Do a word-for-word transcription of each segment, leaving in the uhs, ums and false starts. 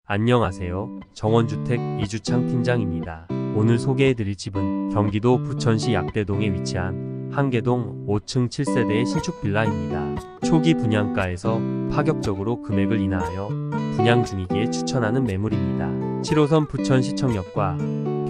안녕하세요. 정원주택 이주창 팀장입니다. 오늘 소개해드릴 집은 경기도 부천시 약대동에 위치한 한계동 오 층 칠 세대의 신축 빌라입니다. 초기 분양가에서 파격적으로 금액을 인하하여 분양 중이기에 추천하는 매물입니다. 칠 호선 부천시청역과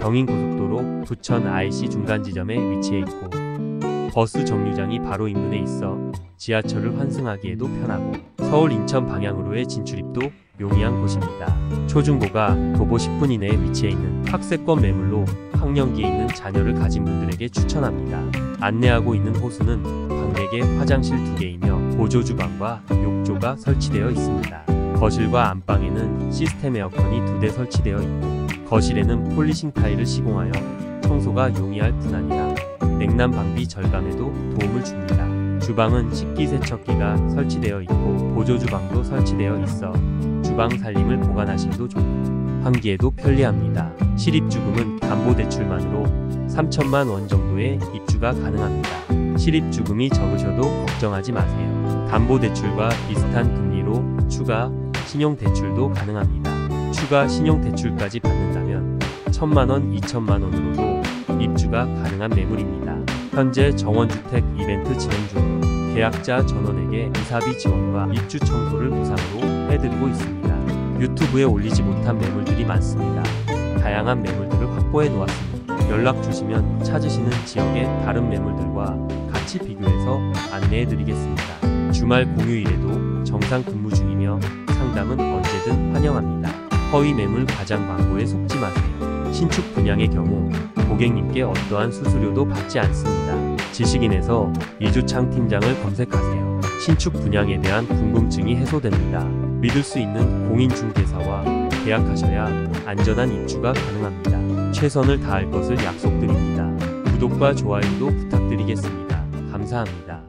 경인고속도로 부천 아이씨 중간 지점에 위치해 있고 버스 정류장이 바로 인근에 있어 지하철을 환승하기에도 편하고 서울 인천 방향으로의 진출입도 용이한 곳입니다. 초중고가 도보 십 분 이내에 위치해 있는 학세권 매물로 학령기에 있는 자녀를 가진 분들에게 추천합니다. 안내하고 있는 호수는 방 네 개, 화장실 두 개이며 보조 주방과 욕조가 설치되어 있습니다. 거실과 안방에는 시스템 에어컨이 두 대 설치되어 있고 거실에는 폴리싱 타일을 시공하여 청소가 용이할 뿐 아니라 냉난 방비 절감에도 도움을 줍니다. 주방은 식기세척기가 설치되어 있고 보조 주방도 설치되어 있어 주방 살림을 보관하시기도 좋고 환기에도 편리합니다. 실입주금은 담보대출만으로 삼천만 원 정도의 입주가 가능합니다. 실입주금이 적으셔도 걱정하지 마세요. 담보대출과 비슷한 금리로 추가 신용대출도 가능합니다. 추가 신용대출까지 받는다면 천만 원, 이천만 원으로도 입주가 가능한 매물입니다. 현재 정원주택 이벤트 진행 중 계약자 전원에게 이사비 지원과 입주 청소를 무상으로 해드리고 있습니다. 유튜브에 올리지 못한 매물들이 많습니다. 다양한 매물들을 확보해 놓았습니다. 연락 주시면 찾으시는 지역의 다른 매물들과 같이 비교해서 안내해 드리겠습니다. 주말 공휴일에도 정상 근무 중이며 상담은 언제든 환영합니다. 허위 매물 과장 광고에 속지 마세요. 신축 분양의 경우 고객님께 어떠한 수수료도 받지 않습니다. 지식인에서 이주창 팀장을 검색하세요. 신축 분양에 대한 궁금증이 해소됩니다. 믿을 수 있는 공인중개사와 계약하셔야 안전한 입주가 가능합니다. 최선을 다할 것을 약속드립니다. 구독과 좋아요도 부탁드리겠습니다. 감사합니다.